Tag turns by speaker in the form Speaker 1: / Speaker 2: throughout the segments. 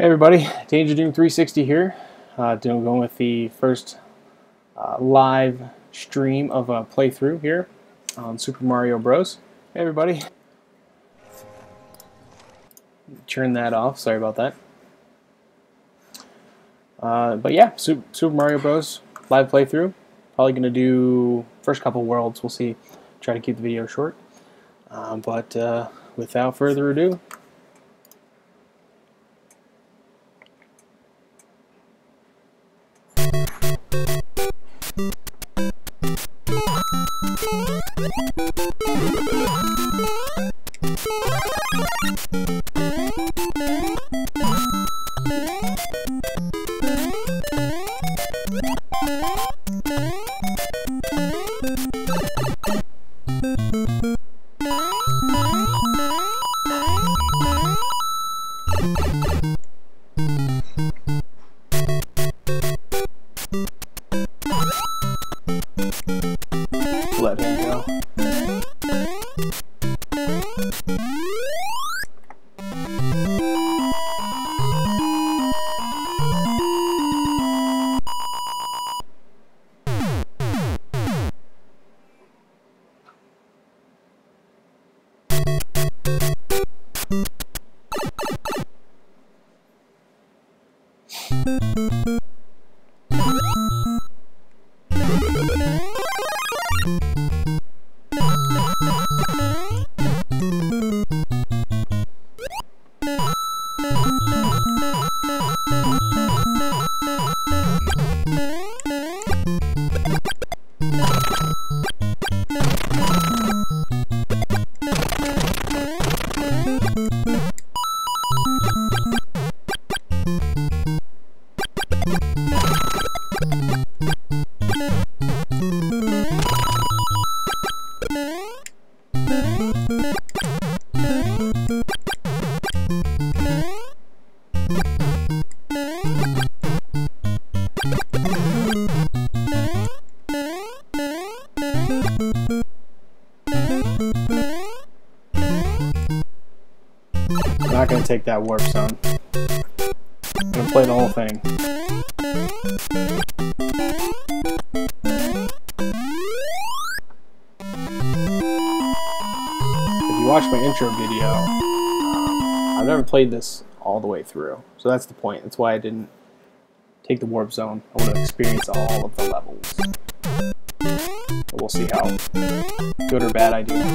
Speaker 1: Hey everybody, Danger Doom 360 here. Going with the first live stream of a playthrough here on Super Mario Bros. Hey everybody. Turn that off, sorry about that. But yeah, Super Mario Bros. Live playthrough. Probably going to do first couple worlds, we'll see. Try to keep the video short. But without further ado, let him go. I'm not going to take that warp zone. I'm going to play the whole thing. If you watch my intro video, I've never played this all the way through. So that's the point. That's why I didn't take the warp zone. I want to experience all of the levels. But we'll see how good or bad I do.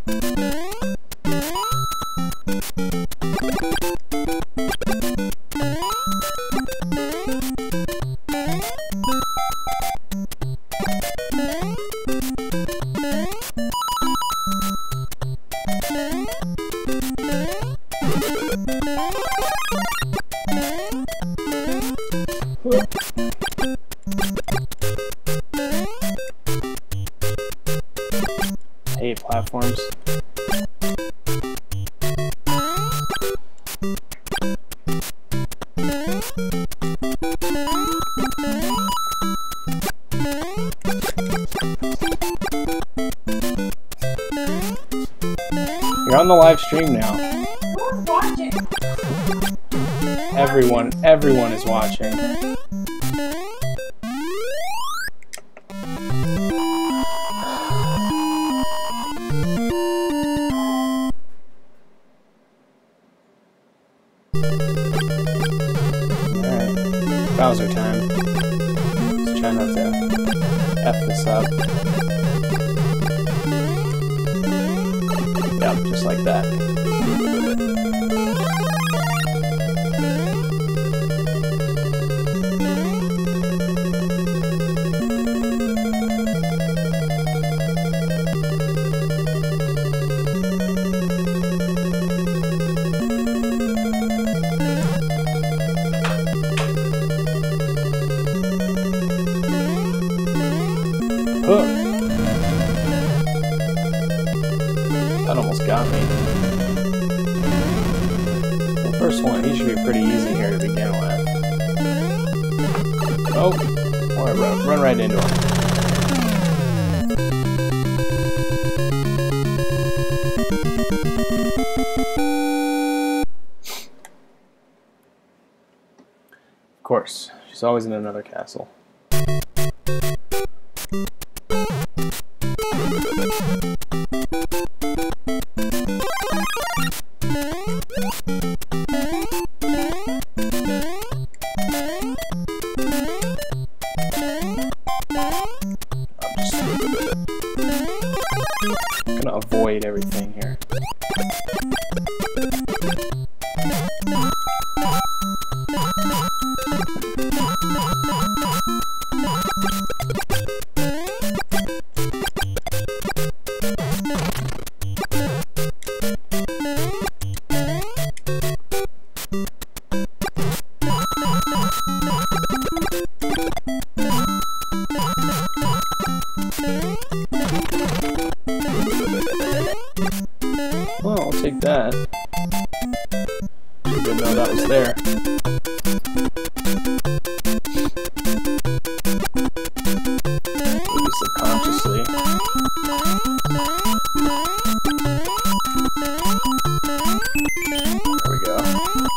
Speaker 1: I hate platforms. You're on the live stream now.
Speaker 2: Who's watching?
Speaker 1: Everyone is watching. Alright, Bowser time. Let's try not to F this up. Yep, just like that. That almost got me. The first one, he should be pretty easy here to begin with. Oh, run right into him. Of course, she's always in another castle. I'm gonna avoid everything here. Well, I'll take that. Didn't know that was there. Maybe subconsciously. There we go.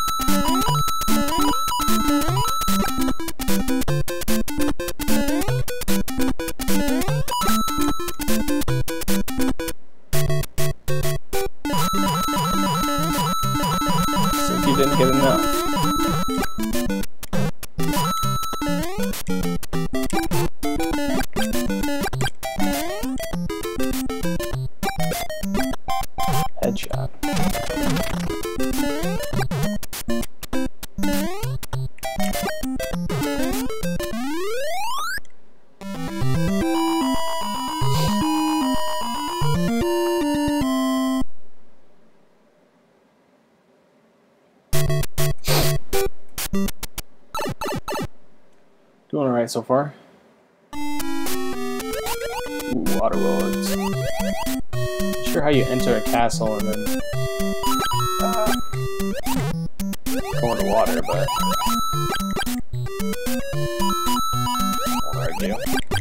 Speaker 1: Since you didn't get enough. Headshot. Doing alright so far. Ooh, water roads. Not sure how you enter a castle and then go into water, but won't argue.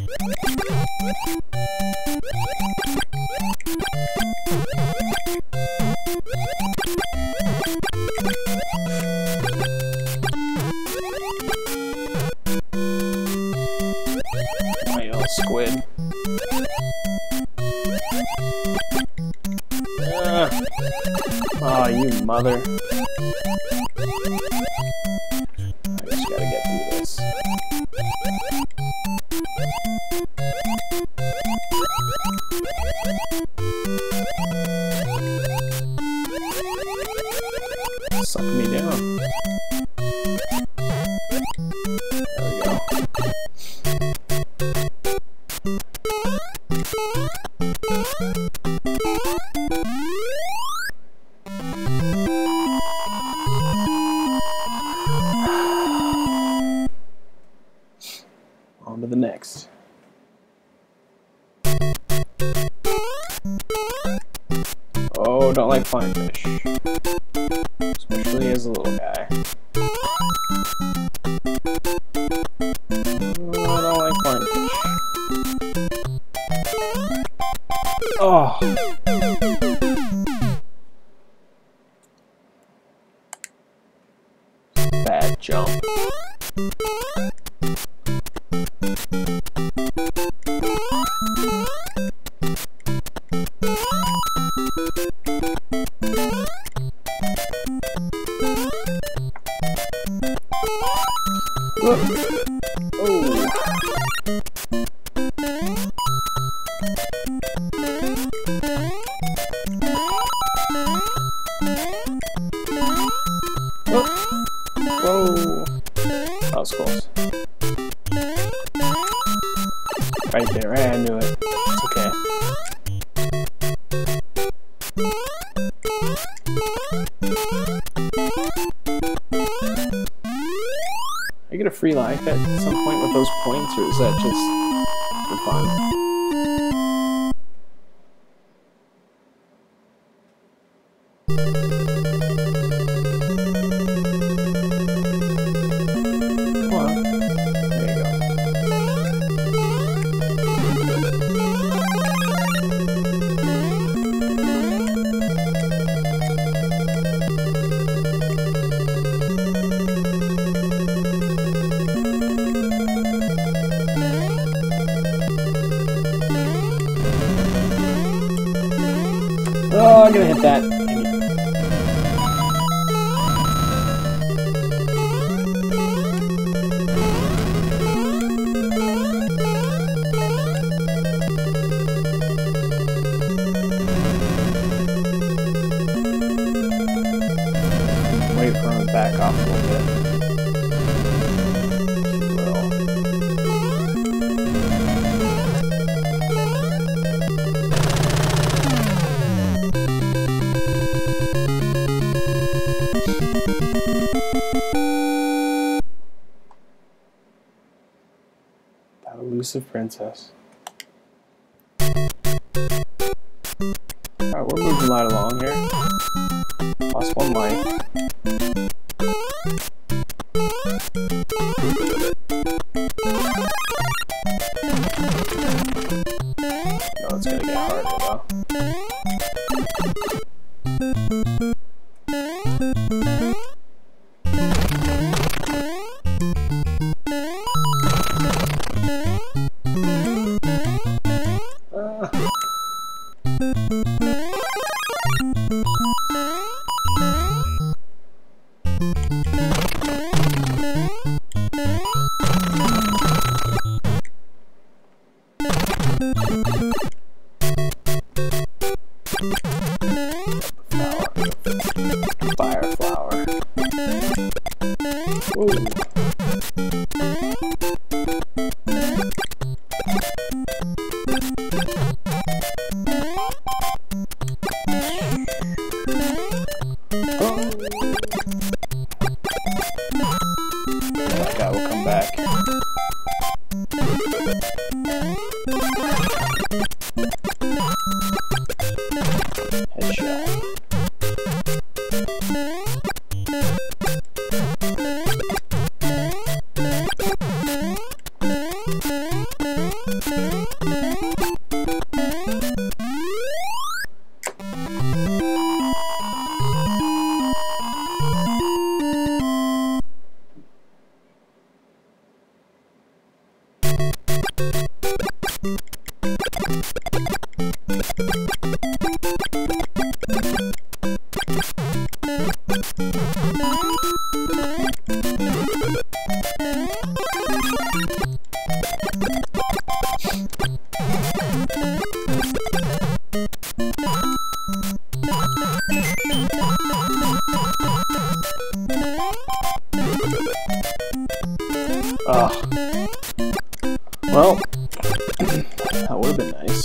Speaker 1: Squid. Oh, you mother. I just gotta get through this. Suck me down. There we go. On to the next. Oh, don't like flying fish. Especially as a little guy. Oh, I don't like flying fish. Oh! Bad jump. Oh. Whoa. That was close. Right there, right? I knew it. It's okay. I get a free life at some point with those points, or is that just for fun? gonna hit that. Wait for him to back off a little bit. That elusive princess. Alright, we're moving right along here. Lost one life. No, it's gonna get harder though. Fire flower. Whoa. That guy will come back. Headshot. Well, that would have been nice.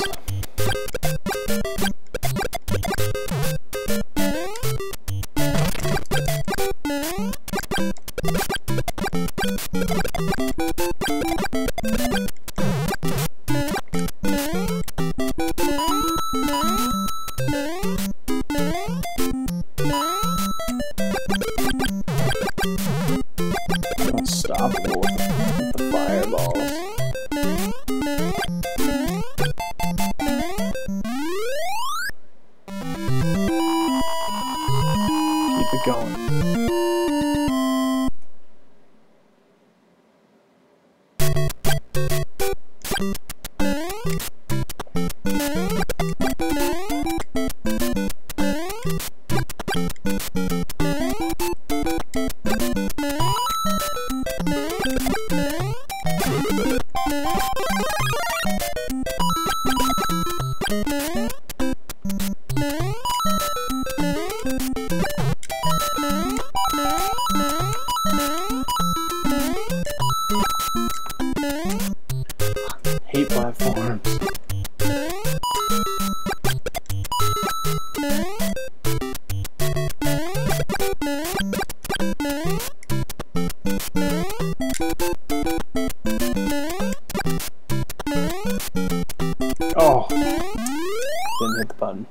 Speaker 1: Unstoppable with the fireballs. Keep it going. Hate platforms. Oh, didn't hit the button.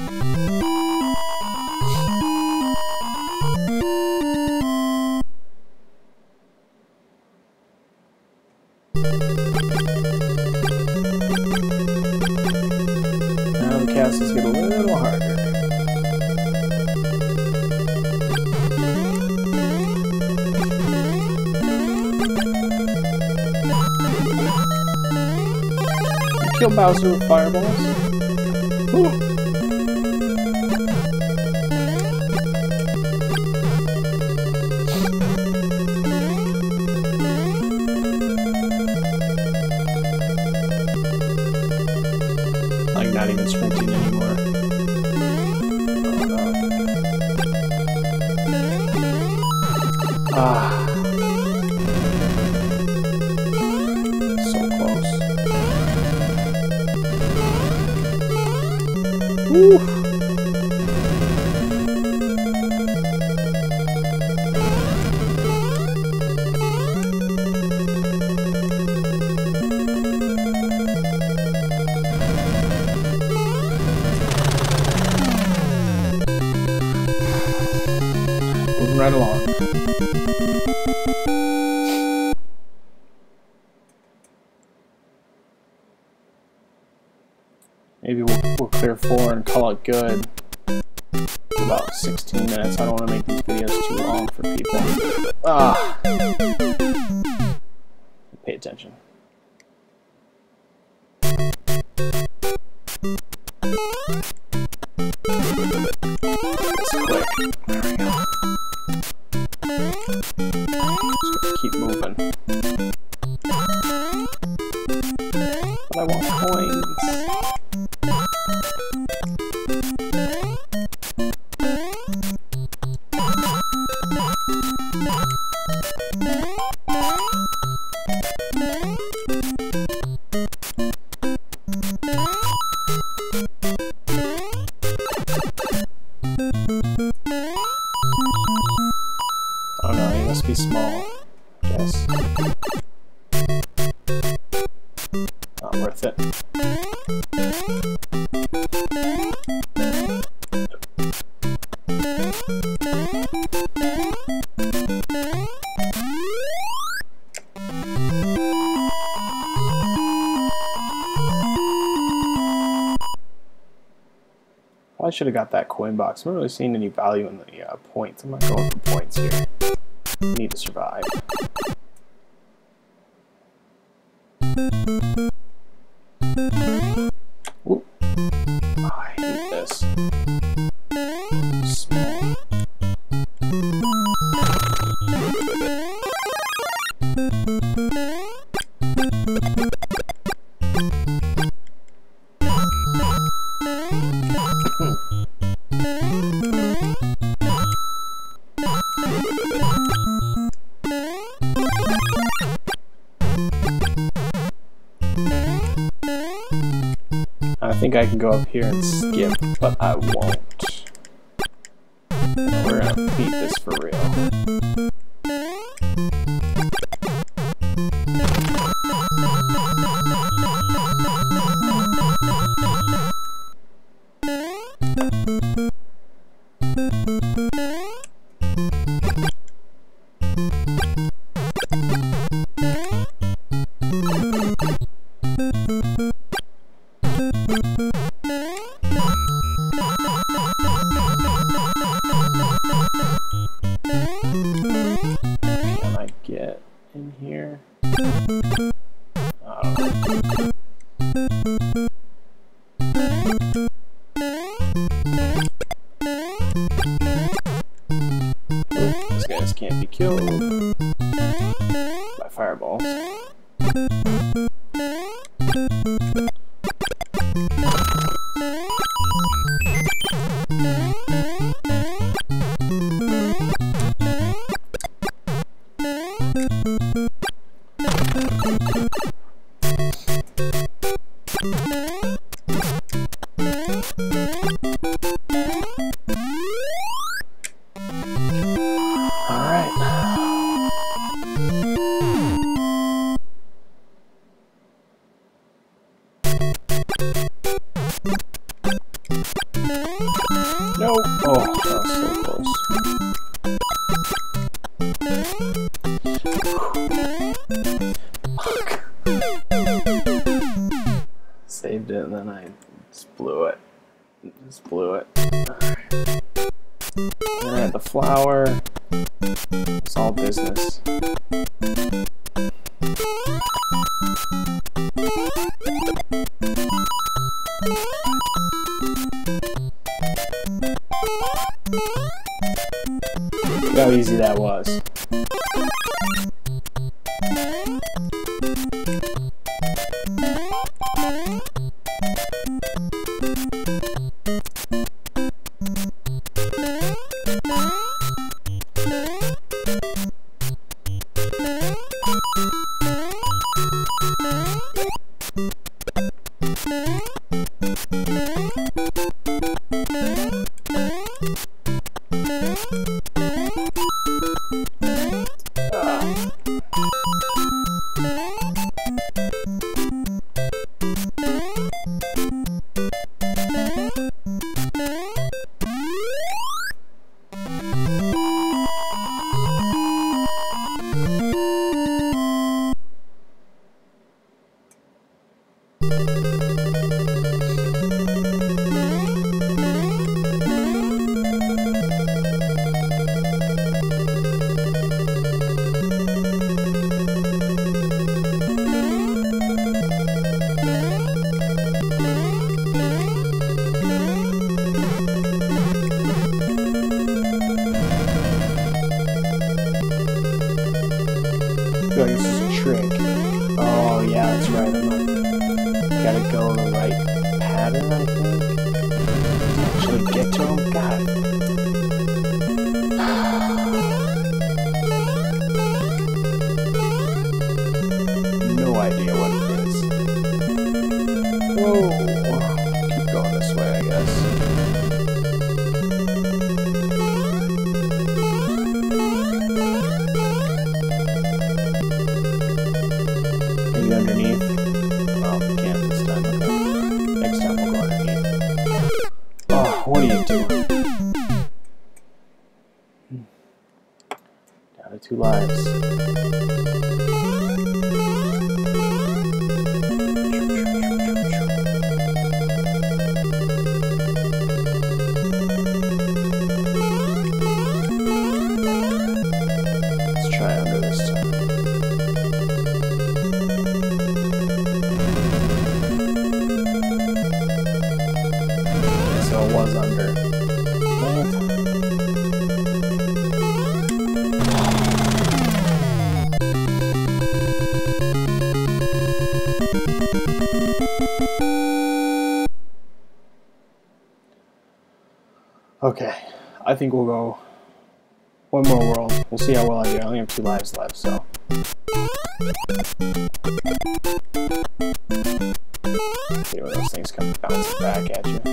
Speaker 1: Now the castles get a little harder. Kill Bowser with fireballs. Ooh. So close. Woo. Moving right along. Maybe we'll clear 4 and call it good. About 16 minutes. I don't want to make these videos too long for people. Pay attention. That's quick. There we go. Just gonna keep moving. But I want coins. Oh no, he must be small. Guess. Not worth it. I should have got that coin box. I'm not really seeing any value in the points. I'm not going for points here. I need to survive. Ooh. Oh, I hate this. Small. I think I can go up here and skip, but I won't. We're gonna beat this for real. Can I get in here? These guys can't be killed by fireballs. No! Oh, that was so close. Fuck. Saved it and then I just blew it. Just blew it. Alright, the flower. It's all business. Look how easy that was. I feel like this is a trick. Oh yeah, that's right. I'm not. Gotta go in the right pattern, I think. Actually get to him. God. No idea what it is. Whoa. Keep going this way, I guess. Underneath. Oh, we can't this time. Okay. Next time we'll go underneath. Oh, what are you doing? Down to 2 lives. Let's try under this time. So it was under. Okay, I think we'll go one more world. We'll see how well I do. I only have 2 lives left, so. See when those things come bouncing back at you.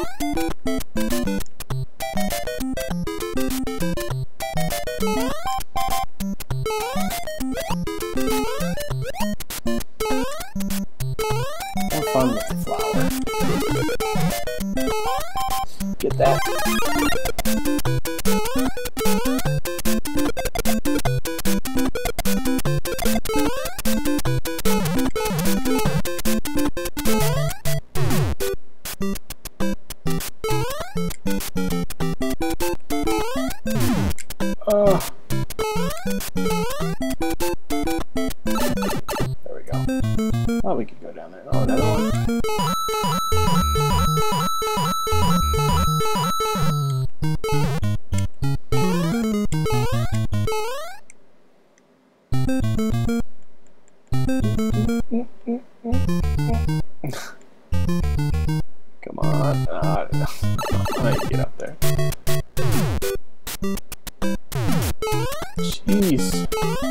Speaker 1: Have fun with the flower. Get that. There we go. Oh, we could go down there. Oh, another one. Come on. I don't know. I can get up there. Jeez.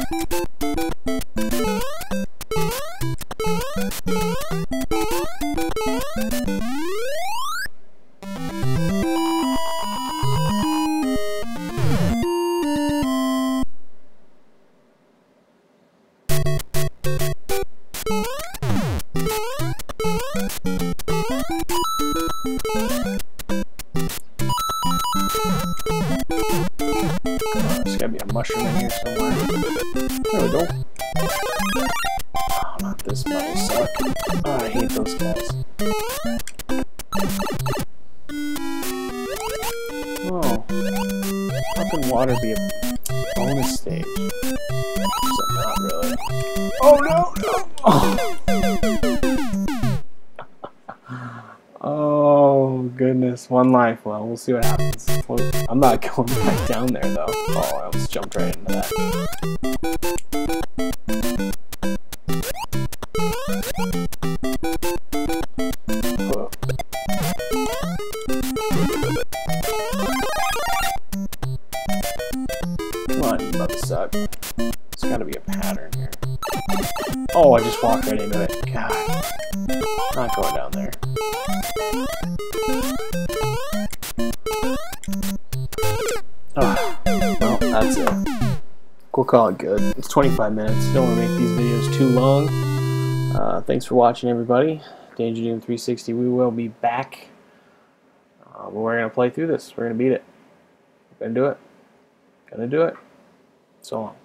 Speaker 1: There's gotta be a mushroom in here somewhere. There we go. Oh, not this bubble suck. Oh, I hate those guys. Oh. How can water be a bonus stage? Except not really. Oh no! Oh goodness, 1 life. Well, we'll see what happens. Well, I'm not going back down there though. Oh, I almost jumped right into that. Oh. Come on, you mother suck. There's gotta be a pattern here. Oh, I just walked right into it. God. Not going down there. Oh, well, that's it. We'll call it good. It's 25 minutes. Don't want to make these videos too long. Thanks for watching, everybody. Danger Doom 360. We will be back. But we're going to play through this. We're going to beat it. We're going to do it. Gonna do it. So long.